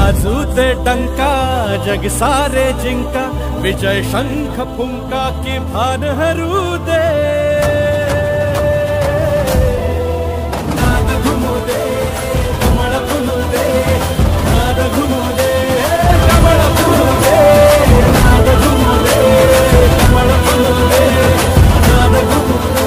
वाजू दे डंका जग सारे जिंका, विजय शंख फुंका की भान हरू दे। नाद घुमू दे कमळ फुलू दे, नाद घुमू दे कमळ फुलू दे, नाद घुमू दे कमळ फुलू दे, नाद घुमू दे।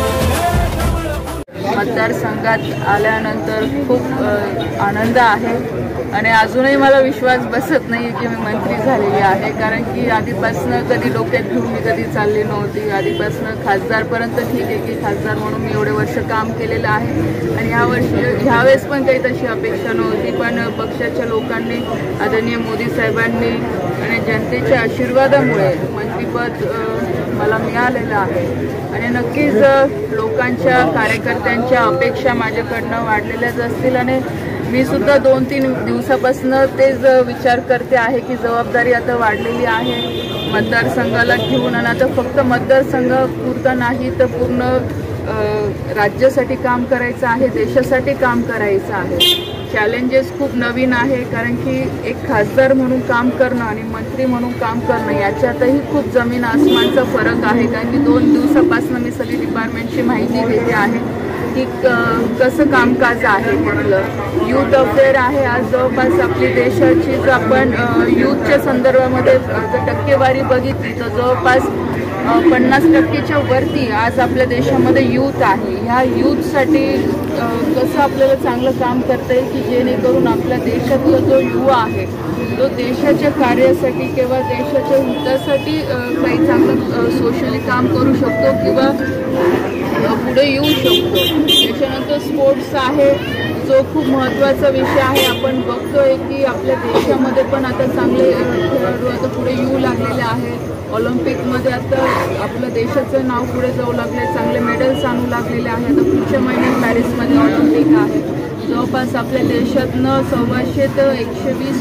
मतदारसंघात आल्यानंतर खूप आनंद आहे आणि अजूनही मला विश्वास बसत नाही की मी मंत्री झालेली आहे, कारण की आधीपासून कधी डोक्यात घेऊन मी कधी चालली नव्हती। आधीपासून खासदारपर्यंत ठीक आहे की खासदार म्हणून मी एवढे वर्ष काम केलेलं आहे आणि ह्यावेळेस पण काही तशी अपेक्षा नव्हती, पण पक्षाच्या लोकांनी, आदरणीय मोदी साहेबांनी आणि जनतेच्या आशीर्वादामुळे मंत्रिपद मला मिळालेलं आहे आणि नक्कीच लोकांच्या, कार्यकर्त्यांच्या अपेक्षा माझ्याकडनं वाढलेल्याच असतील आणि मी सुद्धा 2-3 दिवसापासून तेच विचार करते आहे की जबाबदारी आता वाढलेली आहे मतदारसंघाला घेऊन, आणि आता फक्त मतदारसंघ पुरता नाही तर पूर्ण राज्यासाठी काम करायचं आहे, देशासाठी काम करायचं आहे। चॅलेंजेस खूप नवीन आहे, कारण की एक खासदार म्हणून काम करणं आणि मंत्री म्हणून काम करणं याच्यातही खूप जमीन आसमानचा फरक आहे, कारण की 2 दिवसापासून मी सगळी डिपार्टमेंटची माहिती घेते आहे की कसं कामकाज आहे तिथलं। यूथ अफेअर आहे, आज जवळपास आपली देशाची जर आपण यूथच्या संदर्भामध्ये जर टक्केवारी बघितली तर जवळपास 50% वरती आज आपल्या देशामध्ये यूथ आहे। ह्या यूथसाठी कसं आपल्याला चांगलं काम करता येईल की जेणेकरून आपल्या देशातला जो युवा आहे तो देशाच्या कार्यासाठी किंवा देशाच्या हितासाठी काही चांगलं सोशली काम करू शकतो किंवा पुढे येऊ शकतो। त्याच्यानंतर स्पोर्ट्स आहे जो खूप महत्त्वाचा विषय आहे। आपण बघतोय की आपल्या देशामध्ये पण आता चांगले खेळाडू आता पुढे येऊ लागलेले आहेत। ऑलिम्पिकमध्ये आता आपल्या देशाचं नाव पुढे जाऊ लागले, चांगले मेडल्स आणू लागलेले आहे। आता पुढच्या महिन्यात पॅरिसमध्ये ऑलिम्पिक आहे। जवळपास आपल्या देशातनं 120 ते 120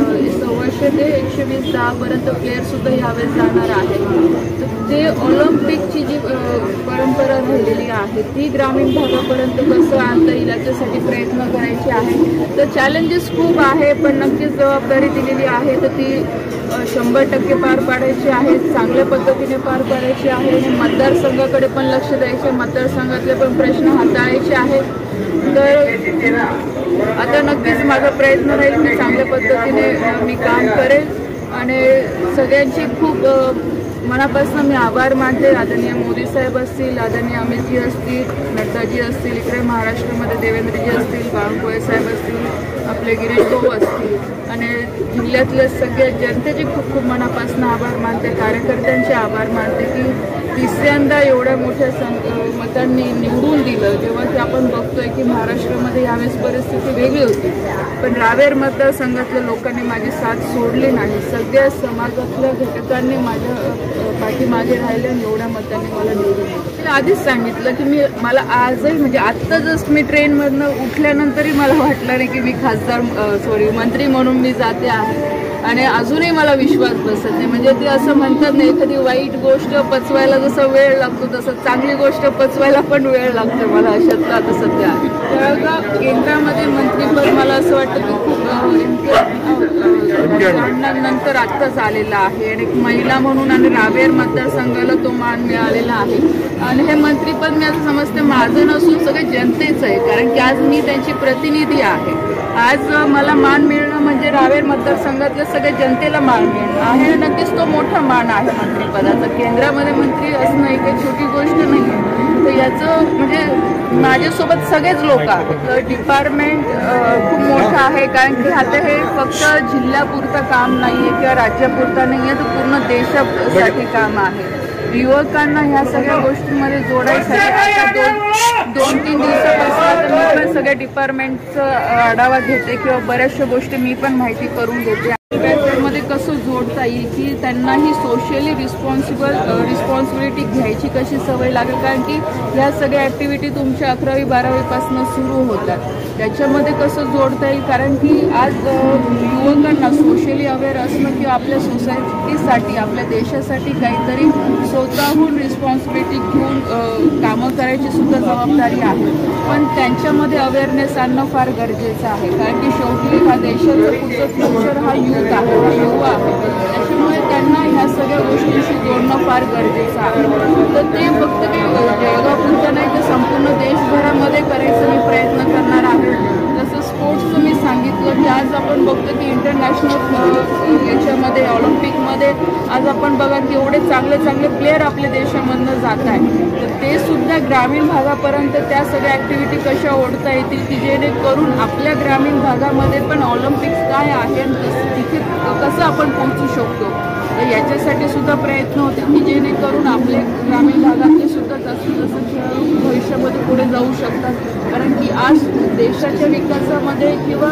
10पर्यंत प्लेयरसुद्धा यावेळेस जाणार आहेत। तर ते ऑलिम्पिकची जी परंपरा राहिलेली आहे ती ग्रामीण भागापर्यंत कसं आणता येईल याच्यासाठी प्रयत्न करायचे आहे। तर चॅलेंजेस खूप आहे, पण नक्कीच जबाबदारी दिलेली आहे तर ती 100% पार पाडायची आहे, चांगल्या पद्धतीने पार पाडायची आहे आणि मतदारसंघाकडे पण लक्ष द्यायचे, मतदारसंघातले पण प्रश्न हाताळायचे आहेत। तर आता नक्कीच माझा प्रयत्न राहील की चांगल्या पद्धतीने मी काम करेल आणि सगळ्यांची खूप मनापासून मी आभार मानते। आदरणीय मोदी साहेब असतील, आदरणीय अमितजी असतील, नड्डाजी असतील, इकडे महाराष्ट्रामध्ये देवेंद्रजी असतील, बावनकुळे साहेब असतील, आपले गिरीश भाऊ असतील आणि जिल्ह्यातल्या सगळ्या जनतेचे खूप खूप मनापासून आभार मानते, कार्यकर्त्यांचे आभार मानते की तिसऱ्यांदा एवढ्या मोठ्या मतांनी निवडून दिलं। जेव्हा की आपण बघतोय की महाराष्ट्रामध्ये यावेळेस परिस्थिती वेगळी होती, पण रावेर मतदारसंघातल्या लोकांनी माझी साथ सोडली नाही। सगळ्या समाजातल्या घटकांनी माझ्या पाठीमागे राहिले आणि एवढ्या मतांनी मला निवडून दिलं। आधीच सांगितलं की मला आजही म्हणजे आत्ता जस्ट मी ट्रेनमधनं उठल्यानंतरही मला वाटलं नाही की मी मंत्री म्हणून मी जाते आहे आणि अजूनही मला विश्वास बसत नाही। म्हणजे ते असं म्हणतात ना, एखादी वाईट गोष्ट पचवायला जसं वेळ लागतो तसं चांगली गोष्ट पचवायला पण वेळ लागतो, मला अशातलं आता सध्या आहे। तर केंद्रामध्ये मंत्रीपद मला असं वाटतं की खूप नंतर आत्ताच आलेला आहे आणि एक महिला म्हणून आणि रावेर मतदारसंघाला तो मान मिळालेला आहे आणि हे मंत्रीपद मी असं समजते माझं नसून सगळे जनतेचं आहे, कारण की आज मी त्यांची प्रतिनिधी आहे। आज मला मान मिळणं म्हणजे रावेर मतदारसंघातल्या सगळ्या जनतेला मान मिळणं आहे, नक्कीच तो मोठा मान आहे मंत्रिपदाचा। केंद्रामध्ये मंत्री असणं ही काही छोटी गोष्ट नाही आहे, तर याचं म्हणजे माझ्यासोबत सगळेच लोक आहेत। डिपार्टमेंट खूप मोठं आहे, कारण की आता हे फक्त जिल्ह्यापुरतं काम नाही आहे किंवा राज्यापुरतं नाही आहे, तर पूर्ण देशासाठी काम आहे। युवकांना ह्या सगळ्या गोष्टींमध्ये जोडायसाठी आता 2-3 दिवसापासून मी पण सगळ्या डिपार्टमेंटचा आढावा घेते किंवा बऱ्याचशा गोष्टी मी पण माहिती करून घेते। मध्ये कसं जोडता येईल की त्यांनाही सोशली रिस्पॉन्सिबिलिटी घ्यायची कशी सवय लागेल, कारण की ह्या सगळ्या ॲक्टिव्हिटी तुमच्या 11वी 12वीपासून सुरू होतात. त्याच्यामध्ये कसं जोडता येईल, कारण की आज युवकांना सोशली अवेअर असणं किंवा आपल्या सोसायटीसाठी आपल्या देशासाठी काहीतरी स्वतःहून रिस्पॉन्सिबिलिटी घेऊन कामं करायची सुद्धा जबाबदारी आहे. पण त्यांच्यामध्ये अवेअरनेस आणणं फार गरजेचं आहे, कारण की शेवटी हा देशाचं पुढचं फ्युचर हा युथ आहे, हा युवा आहे. त्याच्यामुळे त्यांना ह्या सगळ्या गोष्टींशी जोडणं फार गरजेचं आहे. तर ते फक्त जळगावपुरतं नाही तर संपूर्ण देशभरामध्ये करायचा मी प्रयत्न करणार आहे. जसं स्पोर्ट्सचं मी सांगितलं की आज आपण बघतो की इंटरनॅशनल याच्यामध्ये ऑलिम्पिकमध्ये आज आपण बघा की एवढे चांगले प्लेयर आपल्या देशामधनं जात आहे. तर ते सुद्धा ग्रामीण भागापर्यंत त्या सगळ्या ॲक्टिव्हिटी कशा ओढता येतील की जेणेकरून आपल्या ग्रामीण भागामध्ये पण ऑलिम्पिक्स काय आहे आणि तिथे कसं आपण पोहोचू शकतो. तर याच्यासाठी सुद्धा प्रयत्न होते की जेणेकरून आपले ग्रामीण भागातले सुद्धा जसं खेळाडू भविष्यामध्ये पुढे जाऊ शकतात. कारण की आज देशाच्या विकासामध्ये किंवा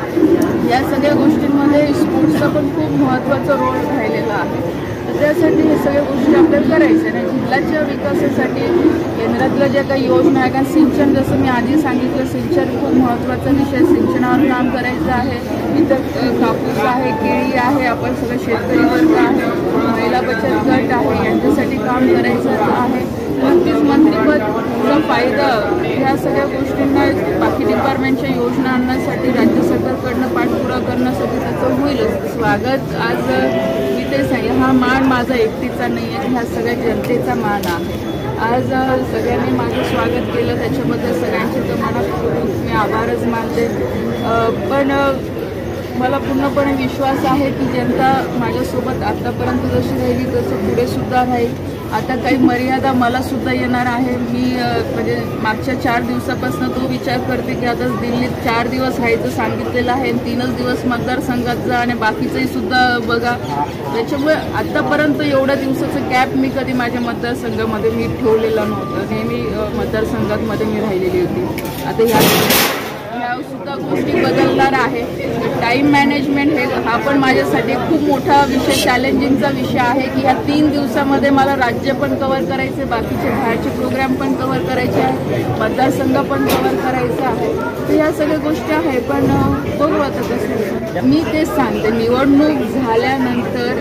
या सगळ्या गोष्टींमध्ये स्पोर्ट्सचा पण खूप महत्त्वाचा रोल राहिलेला आहे. तर त्यासाठी हे सगळ्या गोष्टी आपल्याला करायच्या आणि जिल्ह्याच्या विकासासाठी केंद्रातल्या ज्या काही योजना आहे, कारण सिंचन जसं मी आधी सांगितलं सिंचन खूप महत्त्वाचा विषय, सिंचनावर काम करायचं आहे. इथं कापूस आहे, केळी आहे, आपण सगळं शेतकरी वर्ग आहे, महिला बचत गट आहे, यांच्यासाठी काम करायचं आहे. नक्कीच मंत्रिपदचा फायदा ह्या सगळ्या गोष्टींना बाकी डिपार्टमेंटच्या योजना आणण्यासाठी राज्य सरकारकडनं पाठपुरावा करण्यासाठी त्याचं होईलच स्वागत. आज मी ते सांगेन, हा मान माझा एकटीचा नाही आहे, ह्या सगळ्या जनतेचा मान आहे. आज सगळ्यांनी माझं स्वागत केलं त्याच्याबद्दल सगळ्यांचे तर मनापूर्वक मी आभारच मानते. पण मला पूर्णपणे विश्वास आहे की जनता माझ्यासोबत आतापर्यंत जशी राहिली तसं पुढे सुद्धा राहील. आता काही मर्यादा मला सुद्धा येणार आहे. मी म्हणजे मागच्या 4 दिवसापासून तो विचार करते की आता दिल्लीत 4 दिवस राहायचं सांगितलेलं आहे, 3च दिवस मतदारसंघात जा आणि बाकीचंही सुद्धा बघा. त्याच्यामुळे आतापर्यंत एवढ्या दिवसाचं गॅप मी कधी माझ्या मतदारसंघामध्ये मी ठेवलेला नव्हतं. नेहमी मतदारसंघामध्ये मी राहिलेली होती. आता ह्या सुद्धा गोष्टी बदलणार आहे. टाईम मॅनेजमेंट हा पण माझ्यासाठी खूप मोठा विषय, चॅलेंजिंगचा विषय आहे की ह्या 3 दिवसामध्ये मला राज्य पण कव्हर करायचे, बाकीचे बाहेरचे प्रोग्राम पण कव्हर करायचे आहे, मतदारसंघ पण कव्हर करायचा आहे. तर ह्या सगळ्या गोष्टी आहे. पण बघू आता कसं. मी तेच सांगते, निवडणूक झाल्यानंतर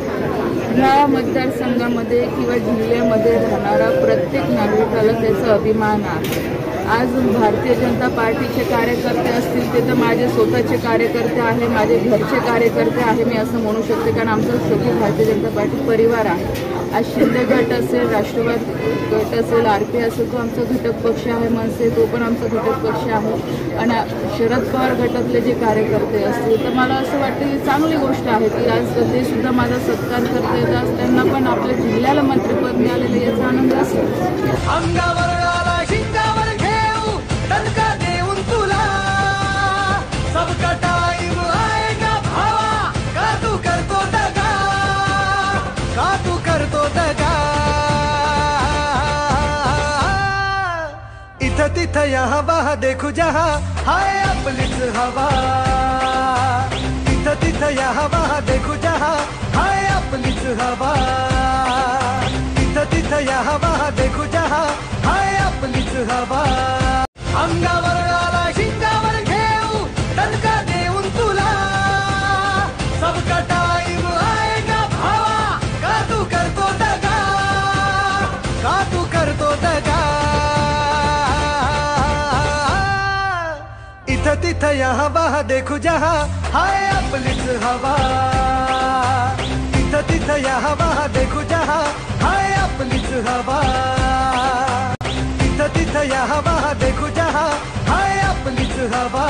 ह्या मतदारसंघामध्ये किंवा जिल्ह्यामध्ये राहणारा प्रत्येक नागरिकाला त्याचा अभिमान आहे. आज भारतीय जनता पार्टीचे कार्यकर्ते असतील ते तर माझे स्वतःचे कार्यकर्ते आहे, माझे घरचे कार्यकर्ते आहे मी असं म्हणू शकते, कारण आमचा शेवटी भारतीय जनता पार्टी परिवार आहे. आज शिंदे गट असेल, राष्ट्रवादी गट असेल, RP असेल, तो आमचा घटक पक्ष आहे, मनसे तो पण आमचा घटक पक्ष आहे. आणि शरद पवार गटातले जे कार्यकर्ते असतील तर मला असं वाटतं की चांगली गोष्ट आहे की आज ते सुद्धा माझा सत्कार करता येतात. आज त्यांना पण आपल्या जिल्ह्याला मंत्रिपद मिळालेलं याचा आनंद असेल. तिथं यहाँ वहाँ देखू जहाँ हाय आपलीच हवा. तिथं यहाँ वहाँ देखू जहाँ हाय आपलीच हवा. तिथं यहाँ वहाँ देखू जहाँ हाय आपलीच हवा. अंगावर आला शिंगावर घेऊ दणका देऊन तुला सबका टाइम आएगा भावा. का तू करतो दगा, का तू करतो दगा. तिथं यहाँ वहाँ देखू जहाँ हाय आपलीच हवा. तिथं यहाँ वहाँ देखू जहाँ हाय आपलीच हवा. तिथं यहाँ वहाँ देखू जहाँ हाय आपलीच हवा.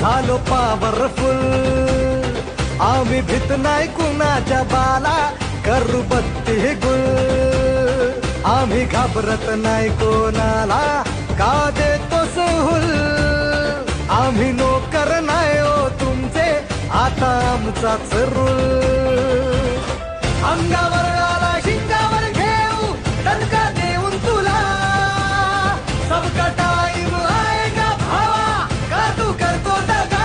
झालो पॉवरफुल, आम्ही भीत नाही कुणाच्या बाला, करू बत्ती गुल, आम्ही घाबरत नाही कोणाला, का देतो सहूल, आम्ही नोकर नाही हो तुमचे, आता आमचाच रूल, अंगावर आला शिंगावर घेऊ, दणका देऊन तुला, सबका टाइम आएगा भावा, का तू करतो दगा.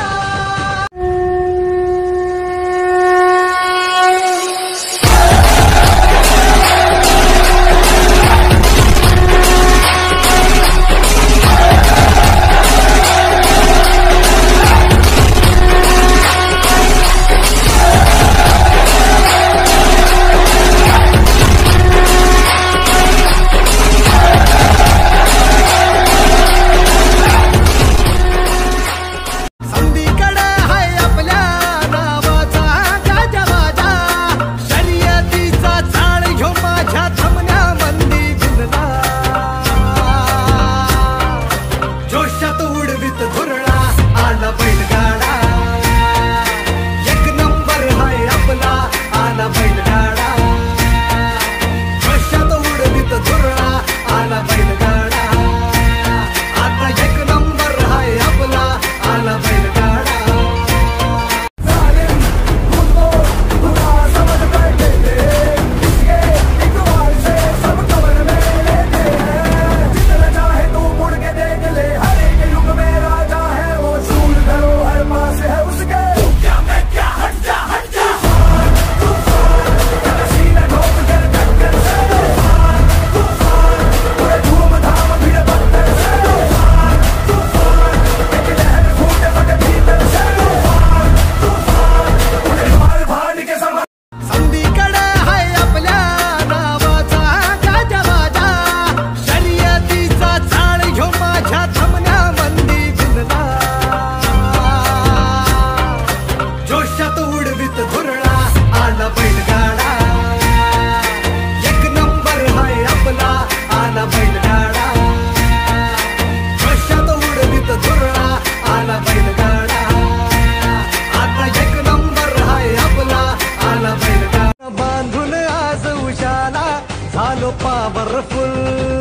पॉवरफुल,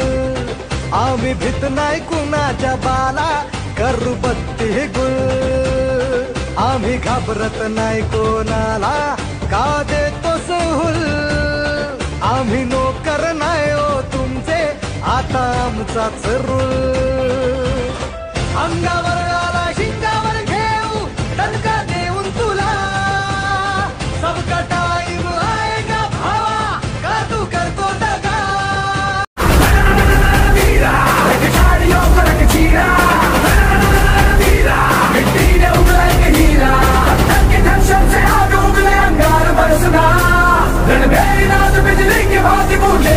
आम्ही भीत नाही कुणाच्या बाला, करू बत्ती गुल, आम्ही घाबरत नाही कोणाला, का देतो सहूल, आम्ही नोकर नाही हो तुमचे, आता आमचाच रूल, अंगावर आला शिंगावर घेऊ, दणका देऊन तुला, सबका टाइम आएगा भावा, का तू करतो दगा.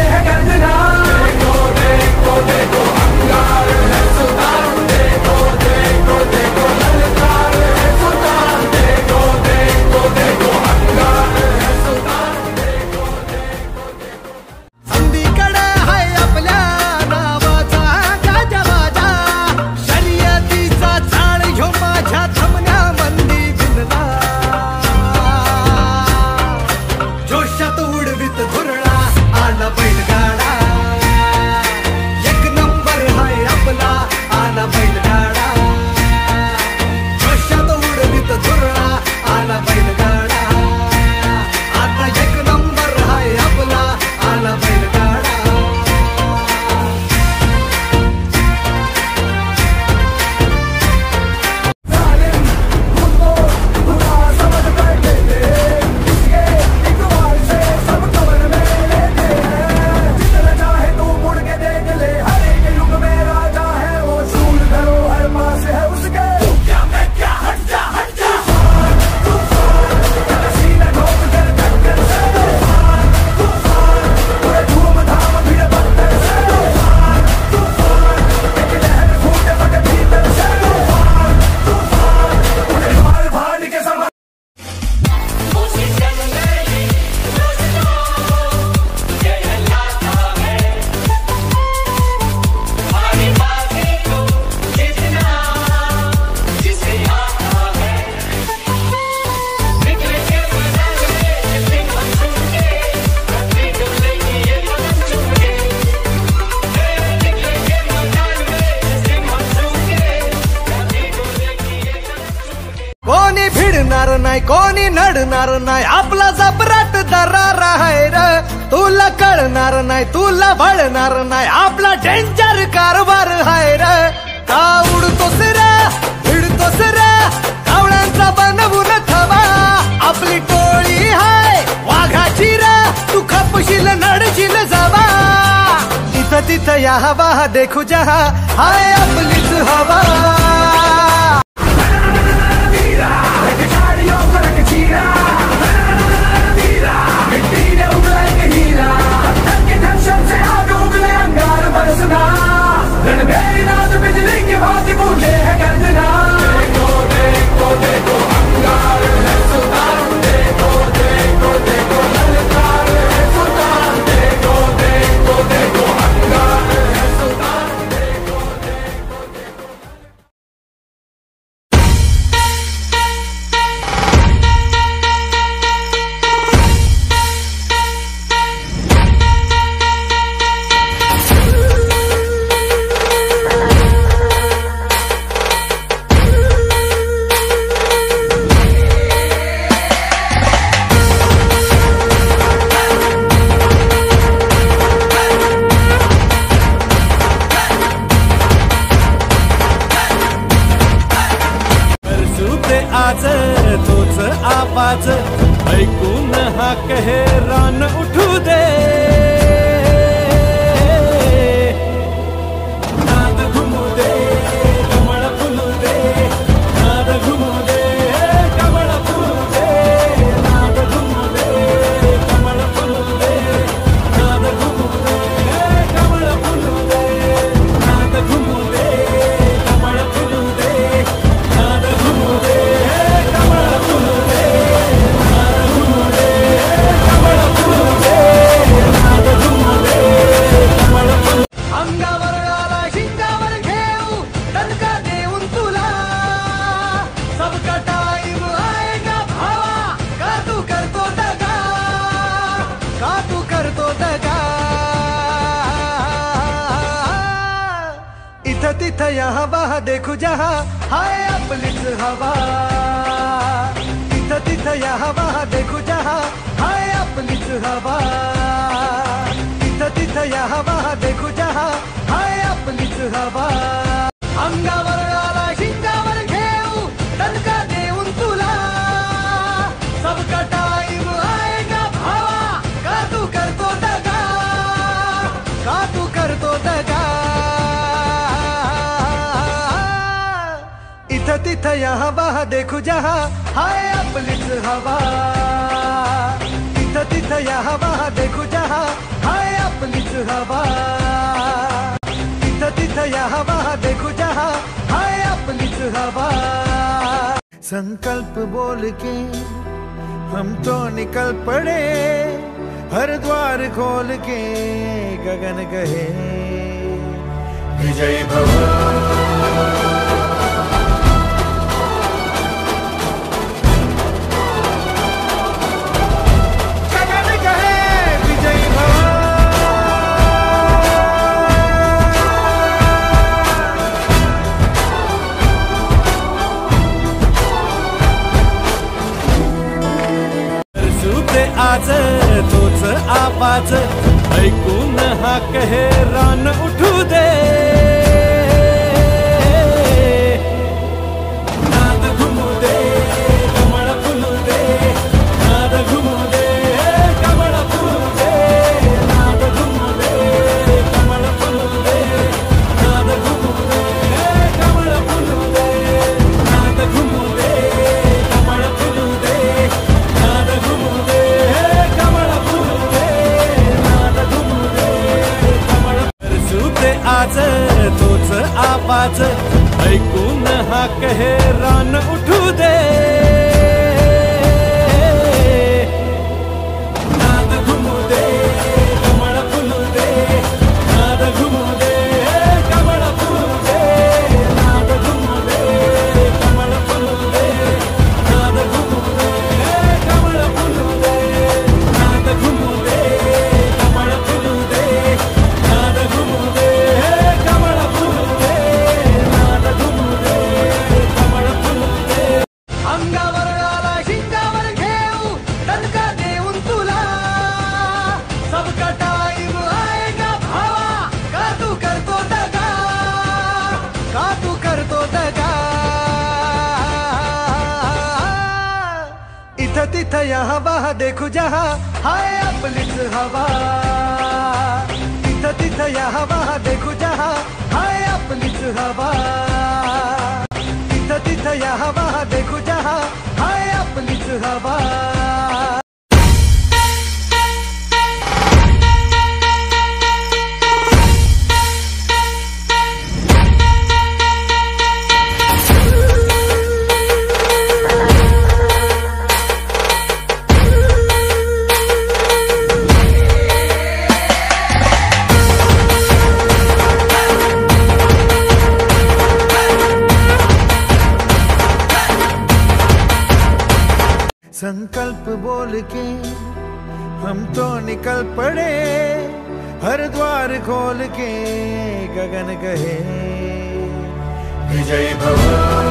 देखो देखो देखो अंगार है सुधार, देखो देखो नाही कोणी नडणार नाही आपला जबराट दरार आहे र तुला कळणार नाही तुला भळणार नाही आपला डेंजर कारभार आहे र का उडतोस रे भिडतोस रे कावळ्यांचा बनवून ठेवा आपली टोळी हाय वाघाची रे तू खपशील नडशील जावा इथं तिथं या हवा देखू जहा हाय आपलीच हवा आज तोच आवाज ऐकून हा कहेरान उठू दे नाद घुमू दे कमळ फुलू दे नाद घुमू दे कमळ फुलू दे नाद घुमू दे कमळ फुलू दे नाद घुमू दे कमळ फुलू दे नाद घुमू दे कमळ फुलू दे नाद घुमू दे तिथं यहाँ वहाँ देखू जहाँ हाय आपलीच हवा तिथं तिथं यहाँ वहाँ देखू जहाँ हाय आपलीच हवा तिथं तिथं यहाँ वहाँ देखू जहाँ हाय आपलीच हवा अंगावर आला शिंगावर घेऊ दणका देऊन तुला सबका टाइम आएगा भावा का तू करतो दगा का तू करतो दगा इथं तिथं यहाँ वहाँ देखू जहाँ हाय आपलीच हवा तिथं तिथं यहाँ वहाँ देखू जहाँ हाय आपलीच हवा तिथं तिथं यहाँ वहाँ देखू जहाँ हाय आपलीच हवा संकल्प बोल के हम तो निकल पड़े हर द्वार खोल के गगन कहे विजय भव आज तोच आवाज ऐकून हा कहेरान उठू दे नाद घुमू दे कमळ फुलू दे नाद घुमू दे कमळ फुलू दे नाद घुमू दे कमळ फुलू दे नाद घुमू दे कमळ फुलू दे नाद घुमू दे कमळ फुलू दे नाद घुमू दे आज तोच आवाज ऐकून हा कहेरान उठू दे नाद घुमू दे कमळ फुलू दे नाद घुमू दे कमळ फुलू दे नाद घुमू दे कमळ फुलू दे नाद घुमू दे कमळ फुलू दे नाद घुमू दे कमळ फुलू दे नाद घुमू दे कमळ फुलू दे नाद घुमू दे कमळ फुलू दे यहाँ वहाँ देखू जहाँ हाय आपलीच हवा, तिथं तिथं यहाँ वहाँ देखू जहाँ हाय आपलीच हवा, तिथं तिथं यहाँ वहाँ देखू जहाँ हाय आपलीच हवा. संकल्प बोल के हम तो निकल पड़े, हर द्वार खोल के गगन कहे विजय भव.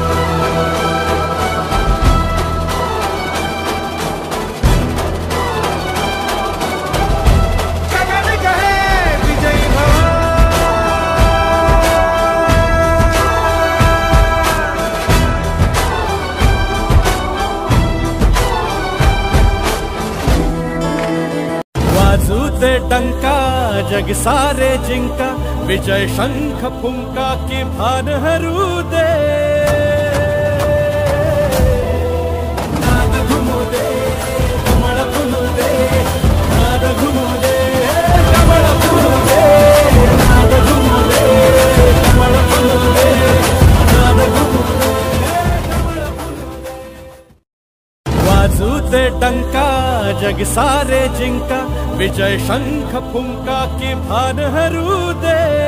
गगन कहे विजय भव. वाजूते डंका जग सारे जिंका, विजय शंख फुंका की भान हरू दे. नाद घुमू दे कमळ फुलू दे, नाद घुमू दे कमळ फुलू दे, नाद घुमू दे कमळ फुलू दे, नाद घुमू दे कमळ फुलू दे. वाजूते डंका जग सारे जिंका, विजय शंख फुंका की भान हरू दे.